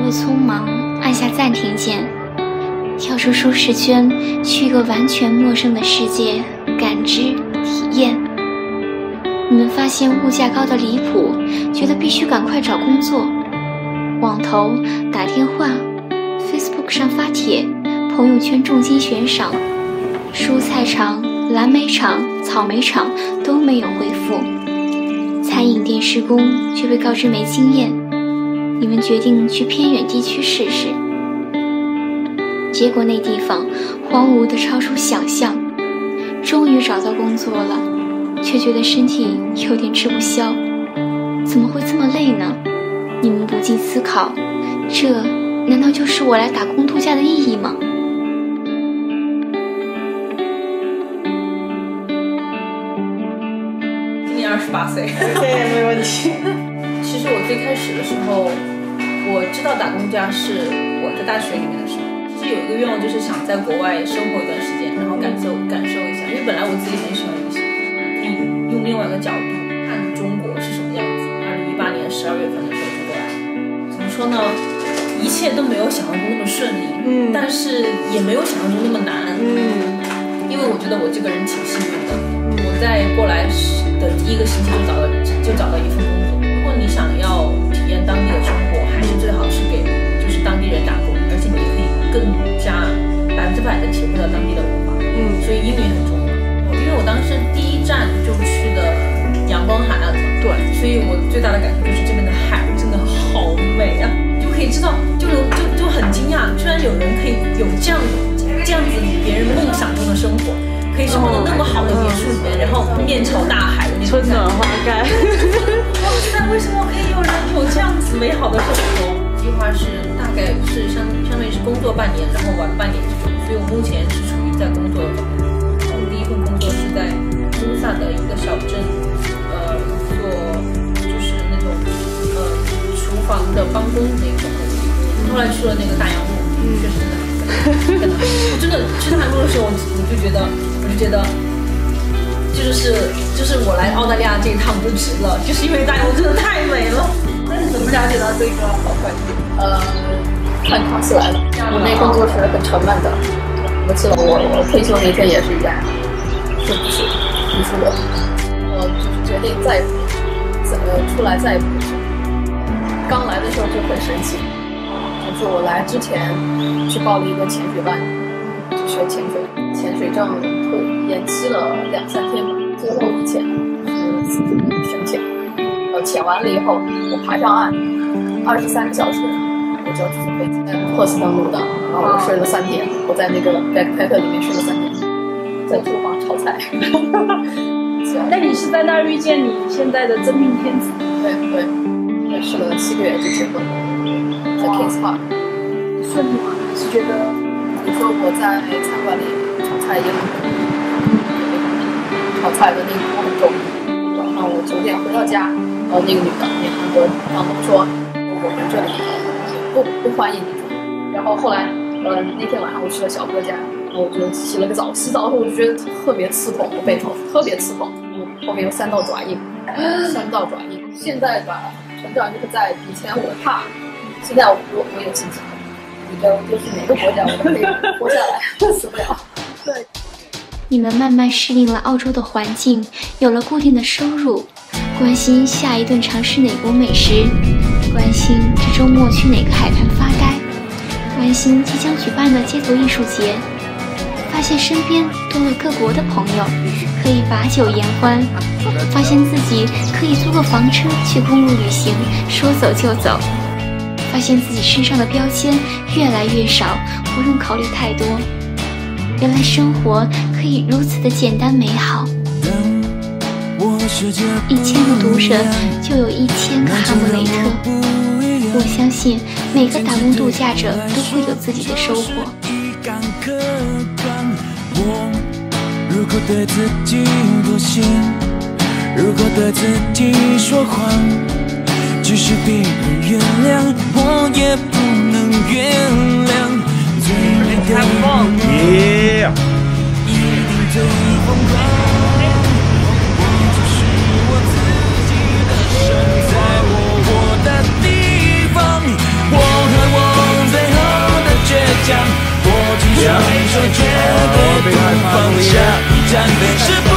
入匆忙，按下暂停键，跳出舒适圈，去一个完全陌生的世界感知体验。你们发现物价高得离谱，觉得必须赶快找工作，网投、打电话、Facebook 上发帖，朋友圈重金悬赏，蔬菜场、蓝莓场、草莓场都没有回复。餐饮店施工却被告知没经验，你们决定去偏远地区试试。结果那地方荒芜的超出想象，终于找到工作了，却觉得身体有点吃不消。怎么会这么累呢？你们不禁思考，这难道就是我来打工度假的意义吗？ 今年28岁， 对，没问题。 其实我最开始的时候，我知道打工度假是我在大学里面的时候，其实有一个愿望就是想在国外生活一段时间，然后感受一下，因为本来我自己很喜欢旅行，可以用另外一个角度看中国是什么样子。2018年12月份的时候就过来，怎么说呢？一切都没有想象中那么顺利，但是也没有想象中那么难，因为我觉得我这个人挺幸运的，我在过来的第一个星期就找到一份工作。如果你想要体验当地的生活，还是最好是给就是当地人打工，而且你可以更加100%的体会到当地的文化。所以英语很重要。因为我当时第一站就去的阳光海岸嘛，对，所以我最大的感受就是这边的海真的好美啊，就可以知道就很惊讶，居然有人可以有这样子别人梦想中的生活。可以生活在那么好的别墅里面，然后面朝大海的那种春暖花开。 哇塞，为什么可以有人有这样子美好的生活？计划是大概是相当于是工作半年，然后玩半年这种，所以我目前是处于在工作的状态。我第一份工作是在乌萨的一个小镇，做就是那种厨房的帮工那种。后来去了那个大洋路，确实的。我真的去大洋路的时候，我就觉得，就是我来澳大利亚这一趟就值了，就是因为大洋路真的太美了。那你怎么了解到这个好环境？ 看康熙来了，我那工作是很沉闷的。我记得我退休那天也是一样，是不是？你说我就是决定再出来再不去。刚来的时候就很神奇。就是我来之前去报了一个潜水班，就学潜水，潜水证延期了2-3天吧，最后一潜是深潜，潜完了以后我爬上岸，23个小时我就要去坐飞机，珀斯登陆的，然后我睡了3天，我在那个 backpacker 里面睡了3天，在厨房炒菜。 那你是在那儿遇见你现在的真命天子？ 对，认识了7个月就结婚了。在 Kings Park， 顺利吗？是觉得你说我在餐馆里炒菜也很容易，炒菜的那个锅很重。晚上我9点回到家，然后那个女的，那韩国房东说我们这里不欢迎你住。然后后来那天晚上我去了小哥家，然后我就洗了个澡，洗澡的时候我就觉得特别刺痛，我背头特别刺痛，后面有3道爪印，3道爪印。现在吧，成长就是在以前我怕。现在我有信心，就是哪个国家我都可以活下来，死不了。对， 你们慢慢适应了澳洲的环境，有了固定的收入，关心下一顿尝试哪国美食，关心这周末去哪个海滩发呆，关心即将举办的街头艺术节，发现身边多了各国的朋友，可以把酒言欢，发现自己可以租个房车去公路旅行，说走就走。发现自己身上的标签越来越少，不用考虑太多。原来生活可以如此的简单美好。1000个读者就有1000个哈姆雷特。我相信每个打工度假者都会有自己的收获。 如果对自己妥协，如果对自己说谎，即使别人原谅，我也不能原谅。最美的梦，一定最疯狂。我就是我自己的神，在我活的地方，我和我。 放下，站的是